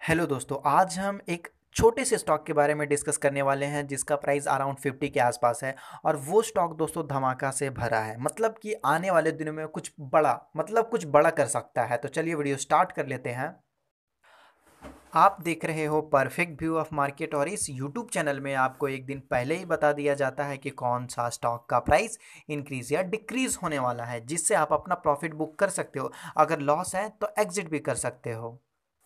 Hello दोस्तों, आज हम एक छोटे से स्टॉक के बारे में डिस्कस करने वाले हैं जिसका प्राइस अराउंड 50 के आसपास है। और वो स्टॉक दोस्तों धमाका से भरा है, मतलब कि आने वाले दिनों में कुछ बड़ा कर सकता है। तो चलिए वीडियो स्टार्ट कर लेते हैं। आप देख रहे हो परफेक्ट व्यू ऑफ मार्केट और इस यूट्यूब चैनल में आपको एक दिन पहले ही बता दिया जाता है कि कौन सा स्टॉक का प्राइस इंक्रीज या डिक्रीज होने वाला है, जिससे आप अपना प्रॉफिट बुक कर सकते हो। अगर लॉस है तो एग्जिट भी कर सकते हो।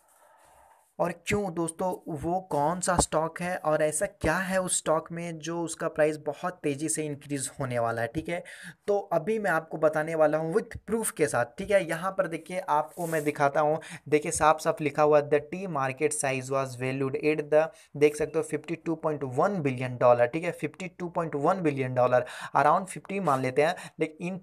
और क्यों दोस्तों, वो कौन सा स्टॉक है और ऐसा क्या है उस स्टॉक में जो उसका प्राइस बहुत तेज़ी से इंक्रीज होने वाला है। ठीक है, तो अभी मैं आपको बताने वाला हूँ विथ प्रूफ के साथ। ठीक है, यहाँ पर देखिए, आपको मैं दिखाता हूँ। देखिए साफ साफ लिखा हुआ, the tea market size was valued at the, देख सकते हो, $52.1 बिलियन। ठीक है, $52.1 बिलियन, अराउंड 50 मान लेते हैं, लेकिन इन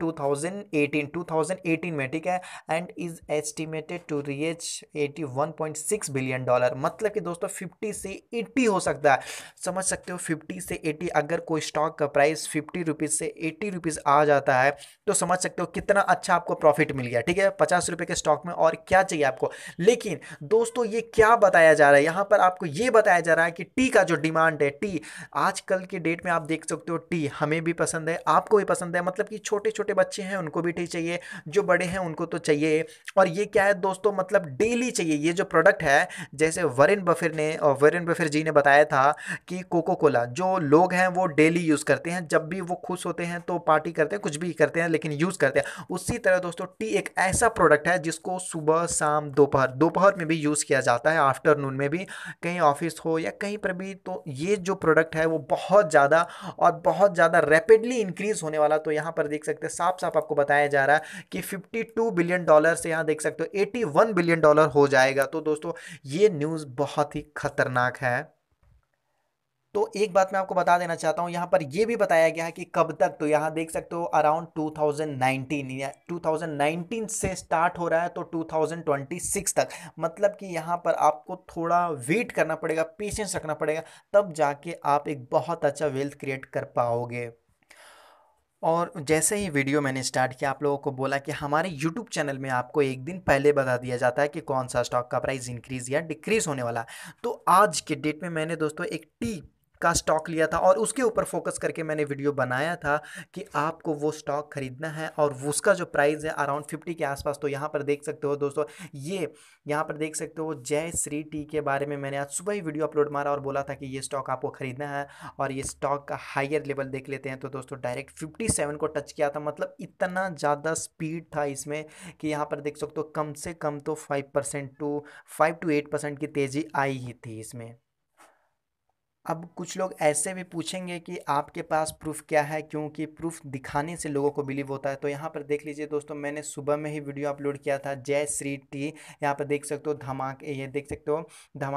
2018 में। ठीक है, and is estimated to reach $81.6 billion. मतलब कि दोस्तों 50 से 80 हो सकता है। समझ सकते हो, 50 से 80, अगर कोई स्टॉक का प्राइस 50 रुपीज़ से 80 रुपीज़ आ जाता है तो समझ सकते हो कितना अच्छा आपको प्रॉफिट मिल गया। ठीक है, 50 रुपए के स्टॉक में और क्या चाहिए आपको। लेकिन दोस्तों ये क्या बताया जा रहा है, यहाँ पर आपको ये बताया जा रहा है कि टी का जो डिमांड है, टी आजकल के डेट में आप देख सकते हो, टी हमें भी पसंद है, आपको भी पसंद है। मतलब कि छोटे छोटे बच्चे हैं उनको भी टी चाहिए, जो बड़े हैं उनको तो चाहिए। और ये क्या है दोस्तों, मतलब डेली चाहिए ये जो प्रोडक्ट है। जैसे वॉरेन बफेट जी ने बताया था कि कोको कोला जो लोग हैं वो डेली यूज़ करते हैं, जब भी वो खुश होते हैं तो पार्टी करते हैं, कुछ भी करते हैं, लेकिन यूज़ करते हैं। उसी तरह दोस्तों टी एक ऐसा प्रोडक्ट है जिसको सुबह शाम दोपहर दोपहर में भी यूज़ किया जाता है, आफ्टरनून में भी, कहीं ऑफिस हो या कहीं पर भी। तो ये जो प्रोडक्ट है वो बहुत ज़्यादा और बहुत ज़्यादा रैपिडली इंक्रीज होने वाला। तो यहाँ पर देख सकते हैं, साफ साफ आपको बताया जा रहा है कि $52 बिलियन से यहाँ देख सकते हो $81 बिलियन हो जाएगा। तो दोस्तों ये न्यूज़ बहुत ही खतरनाक है। तो एक बात मैं आपको बता देना चाहता हूँ, यहाँ पर ये भी बताया गया है कि कब तक। तो यहाँ देख सकते हो अराउंड 2019 या 2019 से स्टार्ट हो रहा है तो 2026 तक। मतलब कि यहाँ पर आपको थोड़ा वेट करना पड़ेगा, पेशेंस रखना पड़ेगा, तब जाके आप एक बहुत अच्छा वेल्थ क्रिएट कर पाओगे। और जैसे ही वीडियो मैंने स्टार्ट किया, आप लोगों को बोला कि हमारे यूट्यूब चैनल में आपको एक दिन पहले बता दिया जाता है कि कौन सा स्टॉक का प्राइस इंक्रीज या डिक्रीज होने वाला है। तो आज के डेट में मैंने दोस्तों एक टी का स्टॉक लिया था और उसके ऊपर फोकस करके मैंने वीडियो बनाया था कि आपको वो स्टॉक खरीदना है और उसका जो प्राइस है अराउंड 50 के आसपास। तो यहाँ पर देख सकते हो दोस्तों, ये यहाँ पर देख सकते हो, जय श्री टी के बारे में मैंने आज सुबह ही वीडियो अपलोड मारा और बोला था कि ये स्टॉक आपको खरीदना है। और ये स्टॉक का हायर लेवल देख लेते हैं तो दोस्तों डायरेक्ट 57 को टच किया था। मतलब इतना ज़्यादा स्पीड था इसमें कि यहाँ पर देख सकते हो, कम से कम तो 5 to 8% की तेज़ी आई ही थी इसमें। अब कुछ लोग ऐसे भी पूछेंगे कि आपके पास प्रूफ क्या है, क्योंकि प्रूफ दिखाने से लोगों को बिलीव होता है। तो यहाँ पर देख लीजिए दोस्तों, मैंने सुबह में ही वीडियो अपलोड किया था, जय श्री टी। यहाँ पर देख सकते हो धमाके, ये देख सकते हो,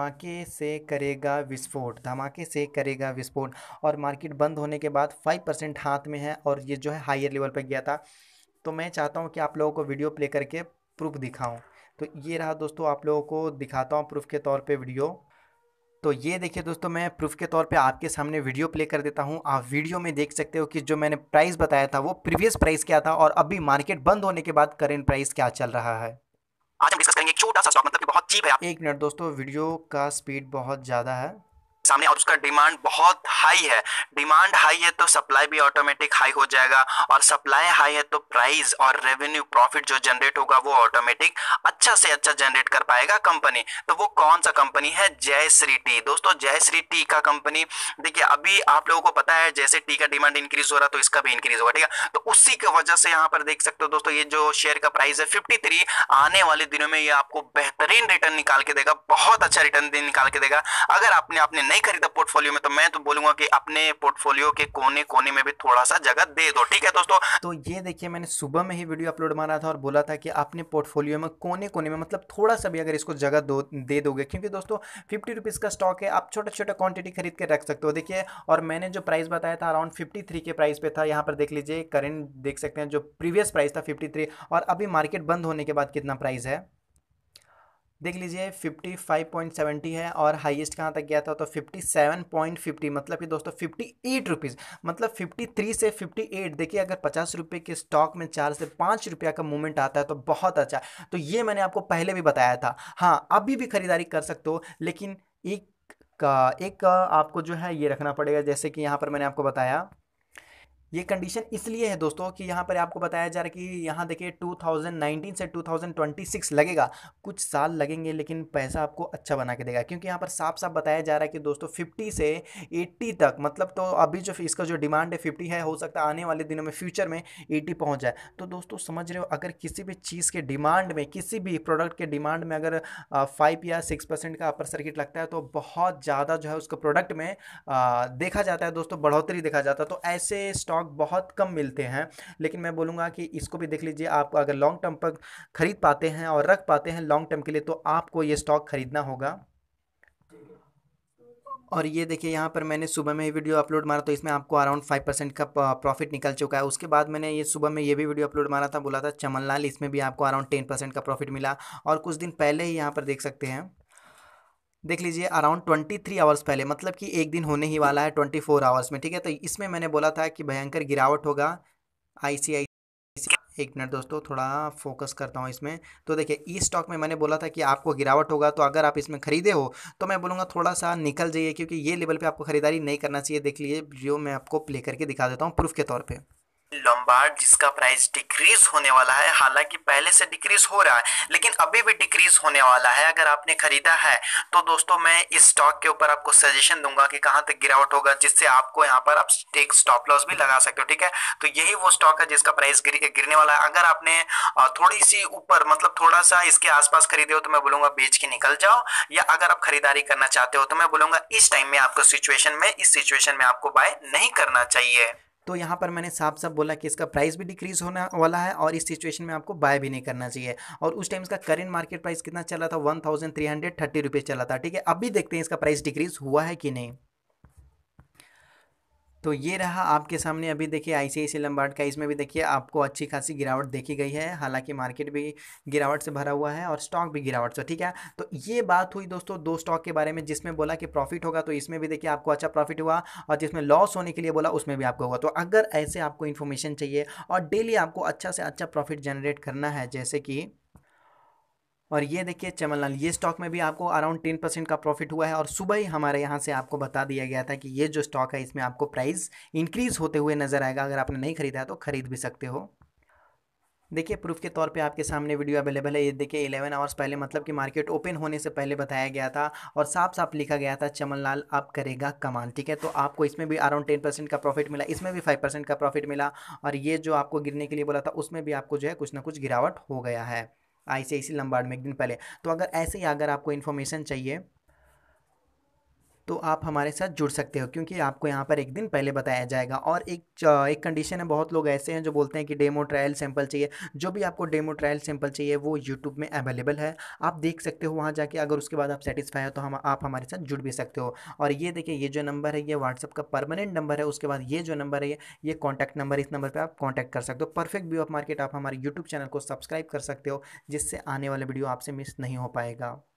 धमाके से करेगा विस्फोट। और मार्केट बंद होने के बाद 5% हाथ में है और ये जो है हायर लेवल पर गया था। तो मैं चाहता हूँ कि आप लोगों को वीडियो प्ले करके प्रूफ दिखाऊँ। तो ये रहा दोस्तों, आप लोगों को दिखाता हूँ प्रूफ के तौर पे वीडियो। तो ये देखिए दोस्तों, मैं प्रूफ के तौर पे आपके सामने वीडियो प्ले कर देता हूँ। आप वीडियो में देख सकते हो कि जो मैंने प्राइस बताया था वो प्रीवियस प्राइस क्या था और अभी मार्केट बंद होने के बाद करेंट प्राइस क्या चल रहा है। आज हम डिस्कस करेंगे एक छोटा सा स्टॉक, मतलब कि बहुत चीप है। एक मिनट दोस्तों, वीडियो का स्पीड बहुत ज़्यादा है सामने और उसका डिमांड बहुत हाई है। डिमांड हाई है तो सप्लाई भी ऑटोमेटिक हाई हो जाएगा, और सप्लाई हाई है तो प्राइस और रेवेन्यू प्रॉफिट जो जनरेट होगा वो ऑटोमेटिक अच्छा से अच्छा जनरेट कर पाएगा कंपनी। तो वो कौन सा कंपनी है? जय श्री टी। दोस्तों जय श्री टी का कंपनी, देखिए अभी आप लोगों को पता है जैसे टी का डिमांड इंक्रीज हो रहा तो इसका भी इंक्रीज होगा। ठीक है, तो उसी की वजह से यहाँ पर देख सकते हो दोस्तों, ये जो शेयर का प्राइस है 53, आने वाले दिनों में ये आपको बेहतरीन रिटर्न निकाल के देगा, बहुत अच्छा रिटर्न निकाल के देगा। अगर आपने नहीं खरीदा पोर्टफोलियो में तो मैं तो बोलूंगा कि अपने पोर्टफोलियो के कोने कोने में भी थोड़ा सा जगह दे दो। ठीक है दोस्तों, तो ये देखिए मैंने सुबह में ही वीडियो अपलोड मारा था और बोला था कि अपने पोर्टफोलियो में कोने कोने में, मतलब थोड़ा सा भी अगर इसको जगह दे दोगे, क्योंकि दोस्तों 50 रुपीज़ का स्टॉक है, आप छोटा छोटा क्वांटिटी खरीद के रख सकते हो। देखिए, और मैंने जो प्राइस बताया था अराउंड 53 के प्राइस पे था। यहाँ पर देख लीजिए, करेंट देख सकते हैं, जो प्रीवियस प्राइस था 53 और अभी मार्केट बंद होने के बाद कितना प्राइस है। देख लीजिए 55.70 है और हाईएस्ट कहाँ तक गया था तो 57.50, मतलब कि दोस्तों 58 रुपीज़, मतलब 53 से 58। देखिए अगर 50 रुपये के स्टॉक में 4 से 5 रुपया का मूवमेंट आता है तो बहुत अच्छा है। तो ये मैंने आपको पहले भी बताया था। हाँ, अभी भी खरीदारी कर सकते हो, लेकिन एक आपको जो है ये रखना पड़ेगा, जैसे कि यहाँ पर मैंने आपको बताया। ये कंडीशन इसलिए है दोस्तों कि यहाँ पर आपको बताया जा रहा है कि यहाँ देखिए 2019 से 2026 लगेगा, कुछ साल लगेंगे, लेकिन पैसा आपको अच्छा बना के देगा, क्योंकि यहाँ पर साफ साफ बताया जा रहा है कि दोस्तों 50 से 80 तक, मतलब तो अभी जो इसका जो डिमांड है 50 है, हो सकता है आने वाले दिनों में फ्यूचर में 80 पहुँच जाए। तो दोस्तों समझ रहे हो, अगर किसी भी चीज़ के डिमांड में, किसी भी प्रोडक्ट के डिमांड में अगर 5 या 6% का अपर सर्किट लगता है तो बहुत ज़्यादा जो है उसको प्रोडक्ट में देखा जाता है दोस्तों, बढ़ोतरी देखा जाता है। तो ऐसे स्टॉक बहुत कम मिलते हैं, लेकिन मैं बोलूँगा कि इसको भी देख लीजिए। आप अगर लॉन्ग टर्म पर खरीद पाते हैं और रख पाते हैं लॉन्ग टर्म के लिए, तो आपको ये स्टॉक खरीदना होगा। और ये देखिए यहाँ पर मैंने सुबह में ही वीडियो अपलोड मारा, तो इसमें आपको अराउंड 5% का प्रॉफिट निकल चुका है। उसके बाद मैंने ये सुबह में ये भी वीडियो अपलोड मारा था, बोला था चमनलाल, इसमें भी आपको अराउंड 10% का प्रॉफिट मिला। और कुछ दिन पहले ही यहाँ पर देख सकते हैं, देख लीजिए अराउंड 23 आवर्स पहले, मतलब कि एक दिन होने ही वाला है 24 आवर्स में, ठीक है। तो इसमें मैंने बोला था कि भयंकर गिरावट होगा। ICICI, एक मिनट दोस्तों, थोड़ा फोकस करता हूँ इसमें। तो देखिए इस स्टॉक में मैंने बोला था कि आपको गिरावट होगा, तो अगर आप इसमें खरीदे हो तो मैं बोलूँगा थोड़ा सा निकल जाइए, क्योंकि ये लेवल पे आपको खरीदारी नहीं करना चाहिए। देख लीजिए जो मैं आपको प्ले करके दिखा देता हूँ प्रूफ के तौर पे। लोम्बार्ड जिसका प्राइस डिक्रीज होने वाला है, हालांकि पहले से डिक्रीज हो रहा है लेकिन अभी भी डिक्रीज होने वाला है। अगर आपने खरीदा है तो दोस्तों मैं इस स्टॉक के ऊपर आपको सजेशन दूंगा कि कहां तक गिरावट होगा, जिससे आपको यहां पर आप एक स्टॉप लॉस भी लगा सकते हो, ठीक है। तो यही वो स्टॉक है जिसका प्राइस गिरने वाला है। अगर आपने थोड़ी सी ऊपर, मतलब थोड़ा सा इसके आसपास खरीदे हो, तो मैं बोलूंगा बेच के निकल जाओ। या अगर आप खरीदारी करना चाहते हो तो मैं बोलूंगा इस टाइम में आपको इस सिचुएशन में आपको बाय नहीं करना चाहिए। तो यहाँ पर मैंने साफ साफ बोला कि इसका प्राइस भी डिक्रीज होने वाला है और इस सिचुएशन में आपको बाय भी नहीं करना चाहिए। और उस टाइम इसका करेंट मार्केट प्राइस कितना चला था, 1330 रुपये चला था, ठीक है। अभी देखते हैं इसका प्राइस डिक्रीज हुआ है कि नहीं। तो ये रहा आपके सामने। अभी देखिए ICICI लम्बार्ड का, इसमें भी देखिए आपको अच्छी खासी गिरावट देखी गई है, हालांकि मार्केट भी गिरावट से भरा हुआ है और स्टॉक भी गिरावट से, ठीक है। तो ये बात हुई दोस्तों दो स्टॉक के बारे में, जिसमें बोला कि प्रॉफिट होगा, तो इसमें भी देखिए आपको अच्छा प्रॉफिट हुआ, और जिसमें लॉस होने के लिए बोला उसमें भी आपको हुआ। तो अगर ऐसे आपको इन्फॉर्मेशन चाहिए और डेली आपको अच्छा से अच्छा प्रॉफिट जनरेट करना है, जैसे कि, और ये देखिए चमनलाल, ये स्टॉक में भी आपको अराउंड 10% का प्रॉफिट हुआ है। और सुबह ही हमारे यहाँ से आपको बता दिया गया था कि ये जो स्टॉक है इसमें आपको प्राइस इंक्रीज होते हुए नजर आएगा। अगर आपने नहीं खरीदा है तो खरीद भी सकते हो। देखिए प्रूफ के तौर पे आपके सामने वीडियो अवेलेबल है। ये देखिए 11 आवर्स पहले, मतलब कि मार्केट ओपन होने से पहले बताया गया था, और साफ साफ लिखा गया था चमनलाल अब करेगा कमाल, ठीक है। तो आपको इसमें भी अराउंड 10% का प्रॉफिट मिला, इसमें भी 5% का प्रॉफिट मिला। और ये जो आपको गिरने के लिए बोला था उसमें भी आपको जो है कुछ ना कुछ गिरावट हो गया है ICICI लम्बार्ड में एक दिन पहले। तो अगर ऐसे ही अगर आपको इन्फॉर्मेशन चाहिए तो आप हमारे साथ जुड़ सकते हो, क्योंकि आपको यहाँ पर एक दिन पहले बताया जाएगा। और एक कंडीशन है, बहुत लोग ऐसे हैं जो बोलते हैं कि डेमो ट्रायल सैंपल चाहिए। जो भी आपको डेमो ट्रायल सैंपल चाहिए वो यूट्यूब में अवेलेबल है, आप देख सकते हो वहाँ जाके। अगर उसके बाद आप सेटिस्फाई हो तो आप हमारे साथ जुड़ भी सकते हो। और ये देखिए ये जो नंबर है ये व्हाट्सअप का परमानेंट नंबर है। उसके बाद ये जो नंबर है ये कॉन्टैक्ट नंबर, इस नंबर पर आप कॉन्टैक्ट कर सकते हो। परफेक्ट व्यू ऑफ मार्केट, आप हमारे यूट्यूब चैनल को सब्सक्राइब कर सकते हो, जिससे आने वाले वीडियो आपसे मिस नहीं हो पाएगा।